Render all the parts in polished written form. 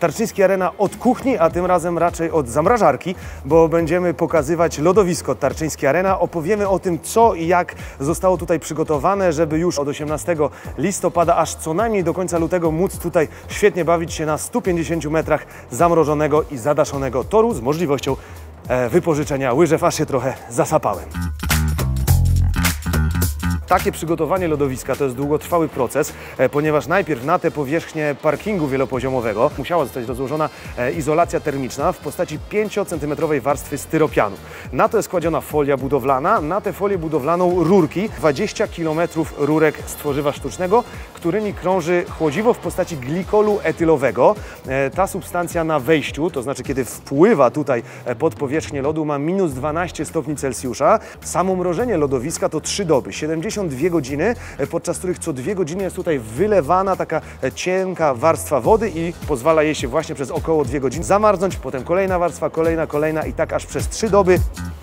Tarczyński Arena od kuchni, a tym razem raczej od zamrażarki, bo będziemy pokazywać lodowisko Tarczyński Arena. Opowiemy o tym, co i jak zostało tutaj przygotowane, żeby już od 18 listopada aż co najmniej do końca lutego móc tutaj świetnie bawić się na 150 metrach zamrożonego i zadaszonego toru z możliwością wypożyczenia łyżew, aż się trochę zasapałem. Takie przygotowanie lodowiska to jest długotrwały proces, ponieważ najpierw na tę powierzchnię parkingu wielopoziomowego musiała zostać rozłożona izolacja termiczna w postaci 5-centymetrowej warstwy styropianu. Na to jest kładziona folia budowlana, na tę folię budowlaną rurki, 20 km rurek z tworzywa sztucznego, którymi krąży chłodziwo w postaci glikolu etylowego. Ta substancja na wejściu, to znaczy kiedy wpływa tutaj pod powierzchnię lodu, ma minus 12 stopni Celsjusza. Samo mrożenie lodowiska to 3 doby, 72 godziny, podczas których co 2 godziny jest tutaj wylewana taka cienka warstwa wody i pozwala jej się właśnie przez około 2 godziny zamarznąć, potem kolejna warstwa, kolejna i tak aż przez 3 doby.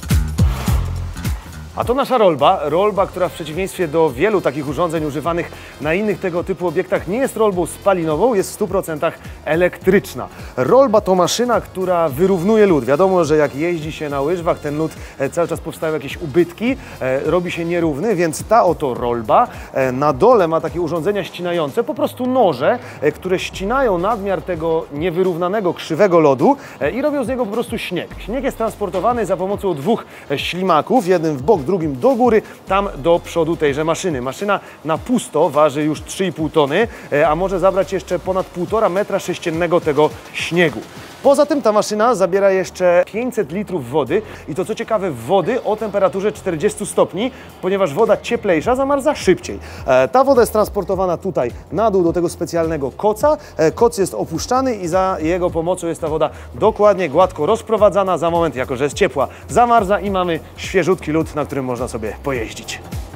A to nasza rolba, która w przeciwieństwie do wielu takich urządzeń używanych na innych tego typu obiektach nie jest rolbą spalinową, jest w 100% elektryczna. Rolba to maszyna, która wyrównuje lód. Wiadomo, że jak jeździ się na łyżwach, ten lód cały czas powstają jakieś ubytki, robi się nierówny, więc ta oto rolba na dole ma takie urządzenia ścinające, po prostu noże, które ścinają nadmiar tego niewyrównanego, krzywego lodu i robią z niego po prostu śnieg. Śnieg jest transportowany za pomocą 2 ślimaków, jeden w bok, drugim do góry, tam do przodu tejże maszyny. Maszyna na pusto waży już 3,5 tony, a może zabrać jeszcze ponad 1,5 metra sześciennego tego śniegu. Poza tym ta maszyna zabiera jeszcze 500 litrów wody i to co ciekawe wody o temperaturze 40 stopni, ponieważ woda cieplejsza zamarza szybciej. Ta woda jest transportowana tutaj na dół do tego specjalnego koca. Koc jest opuszczany i za jego pomocą jest ta woda dokładnie gładko rozprowadzana. Za moment, jako że jest ciepła, zamarza i mamy świeżutki lód, na którym można sobie pojeździć.